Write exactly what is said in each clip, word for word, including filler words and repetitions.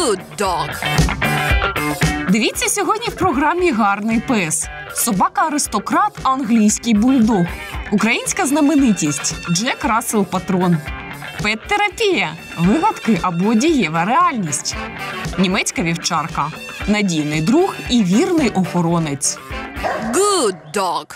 Good dog. Дивіться сьогодні в програмі «Гарний пес». Собака-аристократ – англійський бульдог. Українська знаменитість – Джек Рассел Патрон. Пет-терапія – вигадки або дієва реальність. Німецька вівчарка – надійний друг і вірний охоронець. Good dog.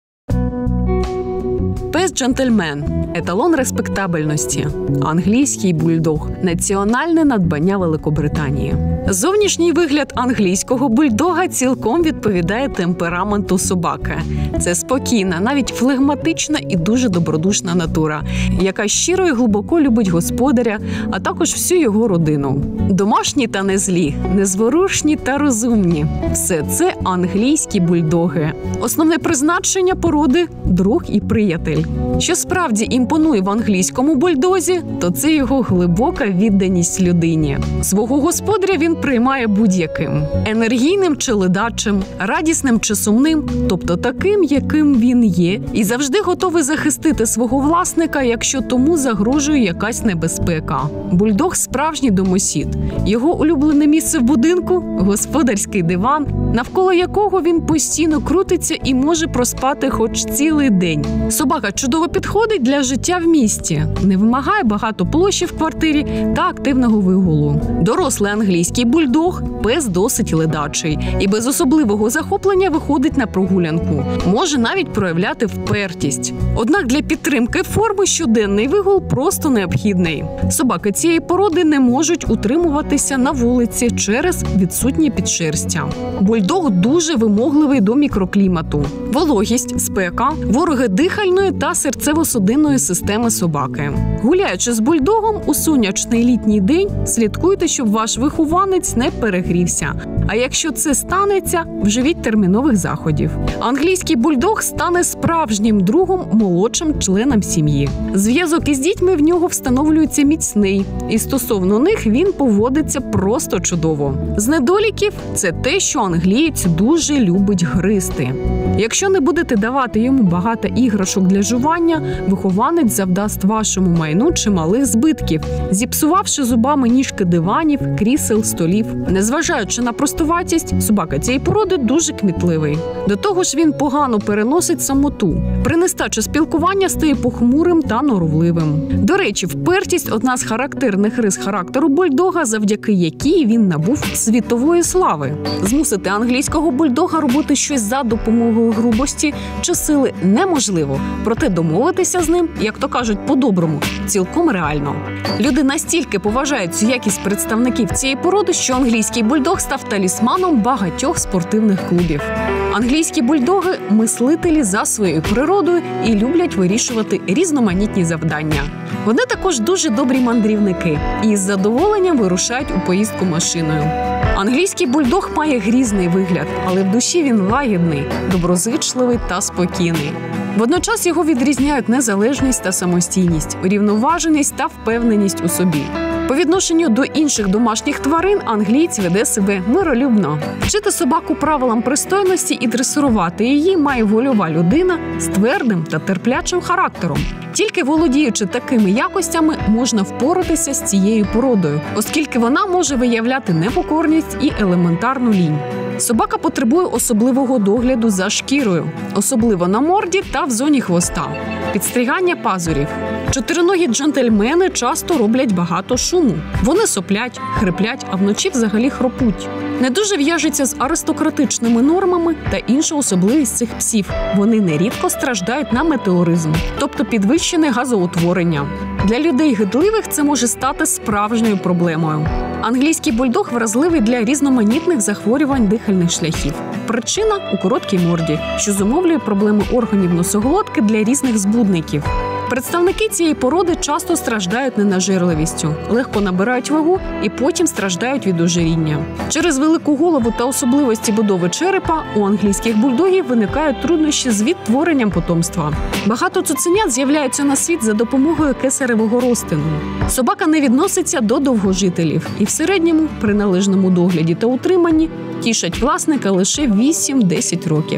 Пес-джентльмен – еталон респектабельності. Англійський бульдог – національне надбання Великобританії. Зовнішній вигляд англійського бульдога цілком відповідає темпераменту собаки. Це спокійна, навіть флегматична і дуже добродушна натура, яка щиро і глибоко любить господаря, а також всю його родину. Домашні та не злі, незворушні та розумні – все це англійські бульдоги. Основне призначення породи – друг і приятель. Що справді імпонує в англійському бульдозі, то це його глибока відданість людині. Свого господаря він приймає будь-яким – енергійним чи ледачим, радісним чи сумним, тобто таким, яким він є, і завжди готовий захистити свого власника, якщо тому загрожує якась небезпека. Бульдог – справжній домосід. Його улюблене місце в будинку – господарський диван, навколо якого він постійно крутиться і може проспати хоч цілий день. Собака чудово підходить для життя в місті, не вимагає багато площі в квартирі та активного вигулу. Дорослий англійський бульдог – пес досить ледачий і без особливого захоплення виходить на прогулянку. Може навіть проявляти впертість. Однак для підтримки форми щоденний вигул просто необхідний. Собаки цієї породи не можуть утримуватися на вулиці через відсутнє підшерстя. Бульдог дуже вимогливий до мікроклімату. Вологість, спека, вороги дихальної та серцево-судинної системи собаки. Гуляючи з бульдогом у сонячний літній день, слідкуйте, щоб ваш вихованець не перегрівся. А якщо це станеться, вживіть термінових заходів. Англійський бульдог стане справжнім другом молодшим членам сім'ї. Зв'язок із дітьми в нього встановлюється міцний, і стосовно них він поводиться просто чудово. З недоліків – це те, що англієць дуже любить гризти. Якщо не будете давати йому багато іграшок для жування, вихованець завдасть вашому майну чималих збитків, зіпсувавши зубами ніжки диванів, крісел, столів. Незважаючи на простуватість, собака цієї породи дуже кмітливий. До того ж він погано переносить самоту. При нестачі спілкування стає похмурим та норовливим. До речі, впертість – одна з характерних рис характеру бульдога, завдяки якій він набув світової слави. Змусити англійського бульдога робити щось за допомогою грубості чи сили неможливо, проте домовитися з ним, як то кажуть по-доброму, цілком реально. Люди настільки поважають цю якість представників цієї породи, що англійський бульдог став талісманом багатьох спортивних клубів. Англійські бульдоги – мислителі за своєю природою і люблять вирішувати різноманітні завдання. Вони також дуже добрі мандрівники і з задоволенням вирушають у поїздку машиною. Англійський бульдог має грізний вигляд, але в душі він лагідний, доброзичливий та спокійний. Водночас його відрізняють незалежність та самостійність, урівноваженість та впевненість у собі. По відношенню до інших домашніх тварин англієць веде себе миролюбно. Вчити собаку правилам пристойності і дресирувати її має вольова людина з твердим та терплячим характером. Тільки володіючи такими якостями, можна впоратися з цією породою, оскільки вона може виявляти непокорність і елементарну лінь. Собака потребує особливого догляду за шкірою, особливо на морді та в зоні хвоста. Підстригання пазурів. Чотириногі джентльмени часто роблять багато шуму. Вони соплять, хриплять, а вночі взагалі хропуть. Не дуже в'яжеться з аристократичними нормами та інша особливість цих псів. Вони нерідко страждають на метеоризм, тобто підвищене газоутворення. Для людей гидливих це може стати справжньою проблемою. Англійський бульдог вразливий для різноманітних захворювань дихальних шляхів. Причина – у короткій морді, що зумовлює проблеми органів носоглотки для різних збудників. Представники цієї породи часто страждають ненажерливістю, легко набирають вагу і потім страждають від ожиріння. Через велику голову та особливості будови черепа у англійських бульдогів виникають труднощі з відтворенням потомства. Багато цуценят з'являються на світ за допомогою кесаревого розтину. Собака не відноситься до довгожителів і в середньому, при належному догляді та утриманні, тішать власника лише вісім-десять років.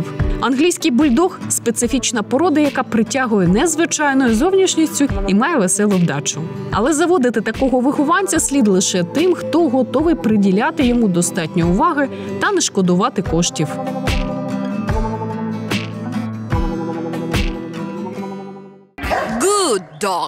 Англійський бульдог – специфічна порода, яка притягує незвичайною зовнішністю і має веселу вдачу. Але заводити такого вихованця слід лише тим, хто готовий приділяти йому достатньо уваги та не шкодувати коштів. Good dog.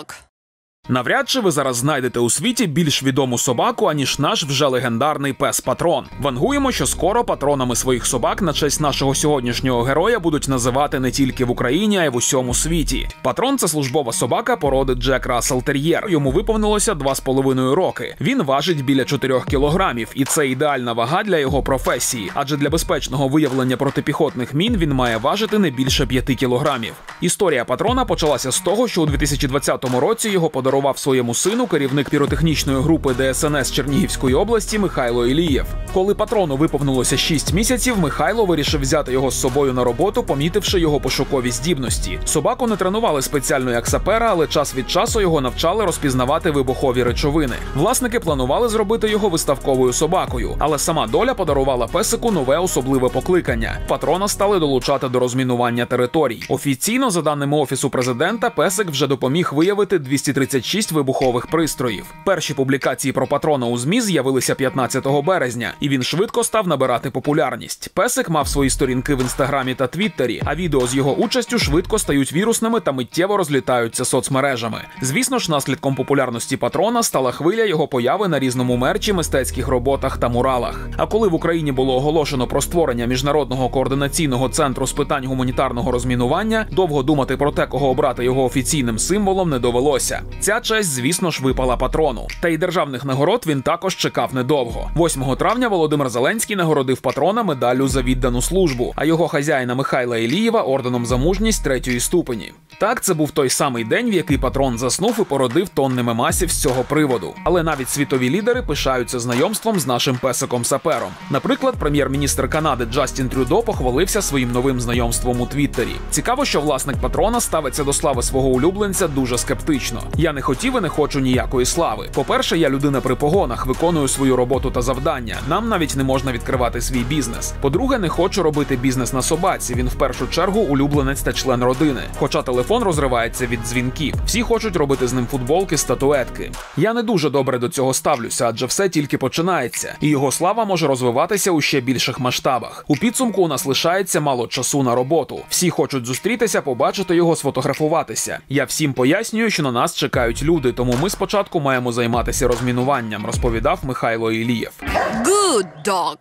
Навряд чи ви зараз знайдете у світі більш відому собаку, аніж наш вже легендарний пес Патрон. Вангуємо, що скоро патронами своїх собак на честь нашого сьогоднішнього героя будуть називати не тільки в Україні, а й в усьому світі. Патрон – це службова собака породи Джек Рассел Тер'єр. Йому виповнилося два з половиною роки. Він важить біля чотирьох кілограмів, і це ідеальна вага для його професії, адже для безпечного виявлення протипіхотних мін він має важити не більше п'яти кілограмів. Історія Патрона почалася з того, що у дві тисячі двадцятому році його подарував своєму сину керівник піротехнічної групи Де Ес Ен Ес Чернігівської області Михайло Ілієв. Коли Патрону виповнилося шість місяців, Михайло вирішив взяти його з собою на роботу, помітивши його пошукові здібності. Собаку не тренували спеціально як сапера, але час від часу його навчали розпізнавати вибухові речовини. Власники планували зробити його виставковою собакою, але сама доля подарувала песику нове особливе покликання. Патрона стали долучати до розмінування територій. Офіційно, за даними Офісу президента, песик вже допоміг виявити двісті тридцять шість вибухових пристроїв. Перші публікації про Патрона у ЗМІ з'явилися п'ятнадцятого березня, і він швидко став набирати популярність. Песик мав свої сторінки в Інстаграмі та Твіттері, а відео з його участю швидко стають вірусними та миттєво розлітаються соцмережами. Звісно ж, наслідком популярності Патрона стала хвиля його появи на різному мерчі, мистецьких роботах та муралах. А коли в Україні було оголошено про створення Міжнародного координаційного центру з питань гуманітарного розмінування, довго думати про те, кого обрати його офіційним символом, не довелося. Ця честь, звісно ж, випала Патрону. Та й державних нагород він також чекав недовго. восьмого травня Володимир Зеленський нагородив Патрона медаллю за віддану службу, а його хазяїна Михайла Ілієва орденом за мужність третьої ступені. Так, це був той самий день, в який Патрон заснув і породив тонни мемасів з цього приводу. Але навіть світові лідери пишаються знайомством з нашим песиком-сапером. Наприклад, прем'єр-міністр Канади Джастін Трюдо похвалився своїм новим знайомством у Твіттері. Цікаво, що власник Патрона ставиться до слави свого улюбленця дуже скептично. «Я не хотів і не хочу ніякої слави. По-перше, я людина при погонах, виконую свою роботу та завдання. Нам навіть не можна відкривати свій бізнес. По-друге, не хочу робити бізнес на собаці. Він в першу чергу улюбленець та член родини. Хоча телефон розривається від дзвінків. Всі хочуть робити з ним футболки, статуетки. Я не дуже добре до цього ставлюся, адже все тільки починається. І його слава може розвиватися у ще більших масштабах. У підсумку у нас лишається мало часу на роботу. Всі хочуть зустрітися, побачити його, сфотографуватися. Я всім пояснюю, що на нас чекають люди, тому ми спочатку маємо займатися розмінуванням», розповідав Михайло Ілієв. Good dog.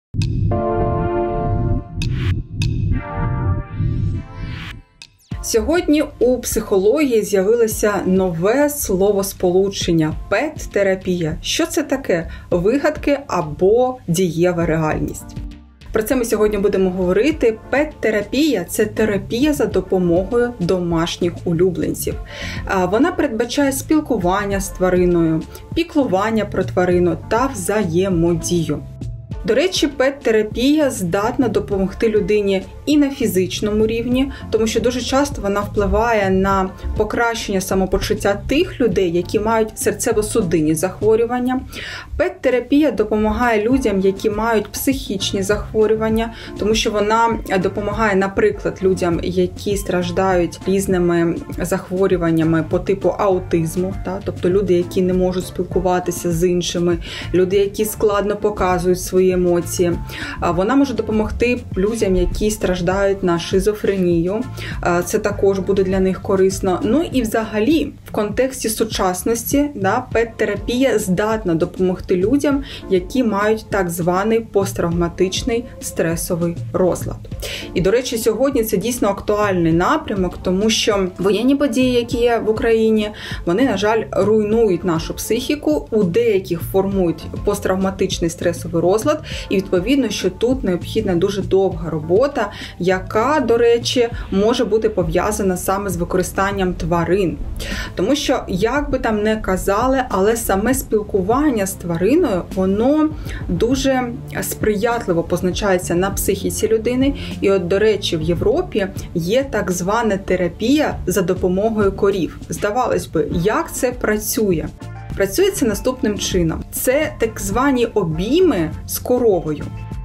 Сьогодні у психології з'явилося нове словосполучення – пет-терапія. Що це таке? Вигадки або дієва реальність? Про це ми сьогодні будемо говорити. Пет-терапія – це терапія за допомогою домашніх улюбленців. Вона передбачає спілкування з твариною, піклування про тварину та взаємодію. До речі, пет-терапія здатна допомогти людині і на фізичному рівні, тому що дуже часто вона впливає на покращення самопочуття тих людей, які мають серцево-судинні захворювання. Пет-терапія допомагає людям, які мають психічні захворювання, тому що вона допомагає, наприклад, людям, які страждають різними захворюваннями по типу аутизму, та? Тобто люди, які не можуть спілкуватися з іншими, люди, які складно показують свої емоції. Вона може допомогти людям, які страждають на шизофренію. Це також буде для них корисно. Ну і взагалі, в контексті сучасності, да, пет-терапія здатна допомогти людям, які мають так званий посттравматичний стресовий розлад. І, до речі, сьогодні це дійсно актуальний напрямок, тому що воєнні події, які є в Україні, вони, на жаль, руйнують нашу психіку, у деяких формують посттравматичний стресовий розлад, і відповідно, що тут необхідна дуже довга робота, яка, до речі, може бути пов'язана саме з використанням тварин. Тому що, як би там не казали, але саме спілкування з твариною, воно дуже сприятливо позначається на психіці людини. І от, до речі, в Європі є так звана терапія за допомогою корів. Здавалось би, як це працює? Працює це наступним чином. Це так звані обійми з коровою.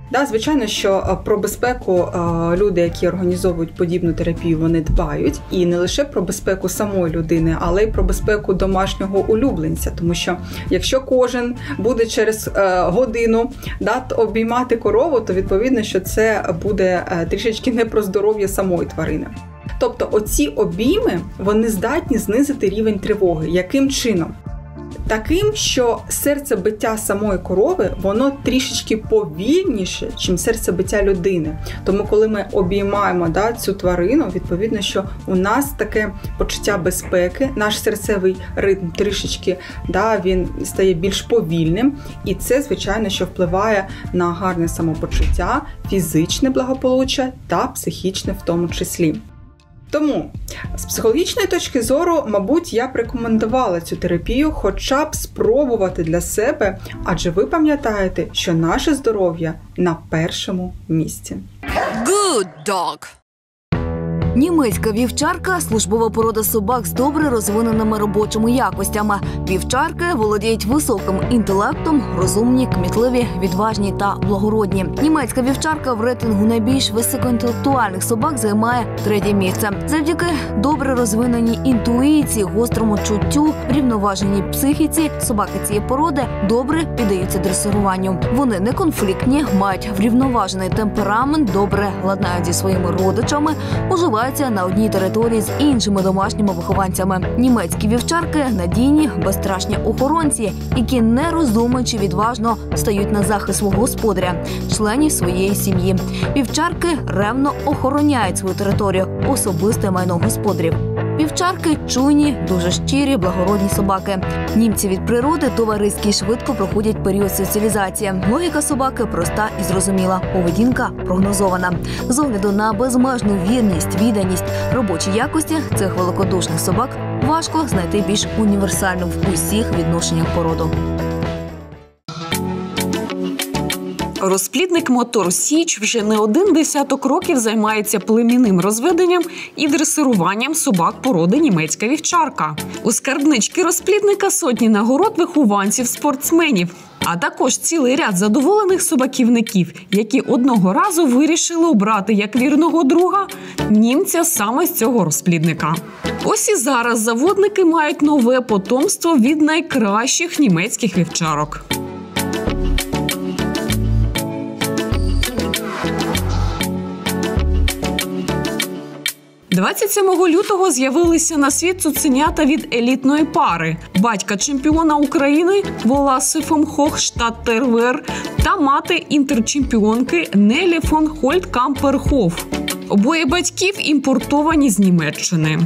Да, звичайно, що про безпеку люди, які організовують подібну терапію, вони дбають. І не лише про безпеку самої людини, але й про безпеку домашнього улюбленця. Тому що якщо кожен буде через годину да, обіймати корову, то відповідно, що це буде трішечки не про здоров'я самої тварини. Тобто оці обійми, вони здатні знизити рівень тривоги. Яким чином? Таким, що серцебиття самої корови, воно трішечки повільніше, ніж серцебиття людини. Тому, коли ми обіймаємо да, цю тварину, відповідно, що у нас таке почуття безпеки, наш серцевий ритм трішечки, да, він стає більш повільним. І це, звичайно, що впливає на гарне самопочуття, фізичне благополуччя та психічне в тому числі. Тому, з психологічної точки зору, мабуть, я б рекомендувала цю терапію хоча б спробувати для себе, адже ви пам'ятаєте, що наше здоров'я на першому місці. Good dog. Німецька вівчарка – службова порода собак з добре розвиненими робочими якостями. Вівчарки володіють високим інтелектом, розумні, кмітливі, відважні та благородні. Німецька вівчарка в рейтингу найбільш високоінтелектуальних собак займає третє місце. Завдяки добре розвиненій інтуїції, гострому чуттю, врівноваженій психіці, собаки цієї породи добре піддаються дресируванню. Вони не конфліктні, мають врівноважений темперамент, добре ладнають зі своїми родичами, уживають на одній території з іншими домашніми вихованцями. Німецькі вівчарки – надійні, безстрашні охоронці, які не роздумуючи відважно стають на захист свого господаря, членів своєї сім'ї. Вівчарки ревно охороняють свою територію, особисте майно господарів. Вівчарки – чуйні, дуже щирі, благородні собаки. Німці від природи товариські швидко проходять період соціалізації. Логіка собаки проста і зрозуміла, поведінка прогнозована. З огляду на безмежну вірність, відданість, робочі якості цих великодушних собак важко знайти більш універсальну в усіх відношеннях породу. Розплідник Мотор Січ вже не один десяток років займається племінним розведенням і дресируванням собак породи німецька вівчарка. У скарбнички розплідника сотні нагород вихованців-спортсменів, а також цілий ряд задоволених собаківників, які одного разу вирішили обрати як вірного друга німця саме з цього розплідника. Ось і зараз заводники мають нове потомство від найкращих німецьких вівчарок. двадцять сьомого лютого з'явилися на світ цуценята від елітної пари – батька чемпіона України Воласи фон Хохштадтер-Вер та мати інтерчемпіонки Нелі фон Хольт-Кампер-Хоф. Обоє батьків імпортовані з Німеччини.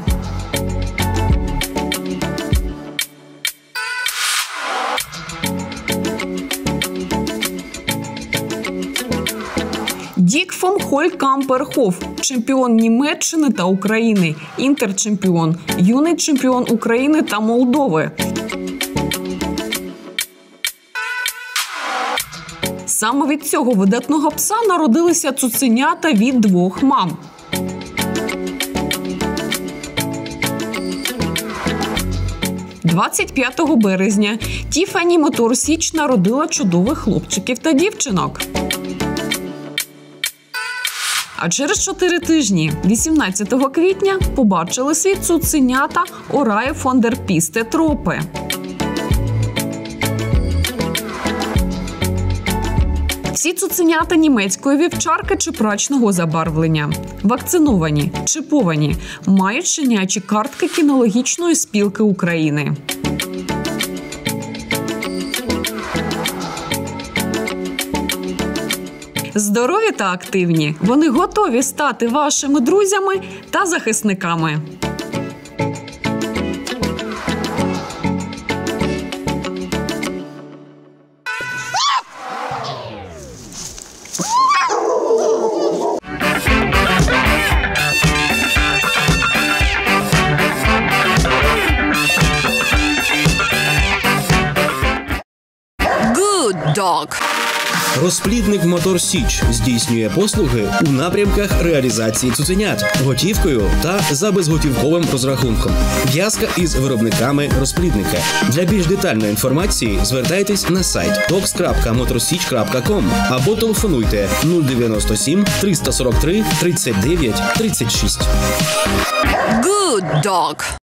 Дік фон Хольт-Кампер-Хоф – чемпіон Німеччини та України, інтерчемпіон, юний чемпіон України та Молдови. Саме від цього видатного пса народилися цуценята від двох мам. двадцять п'ятого березня Тіфані Мотор Січ народила чудових хлопчиків та дівчинок. А через чотири тижні, вісімнадцятого квітня, побачили світ цуценята Орає фон дер Пісте Тропе. Всі цуценята німецької вівчарки чепрачного забарвлення. Вакциновані, чиповані, мають щенячі картки кінологічної спілки України. Здорові та активні, вони готові стати вашими друзями та захисниками. Good dog. Розплідник «Мотор Січ» здійснює послуги у напрямках реалізації цуценят готівкою та за безготівковим розрахунком. В'язка із виробниками розплідника. Для більш детальної інформації звертайтесь на сайт токс крапка моторсіч крапка ком або телефонуйте нуль дев'яносто сім триста сорок три тридцять дев'ять тридцять шість. Good dog.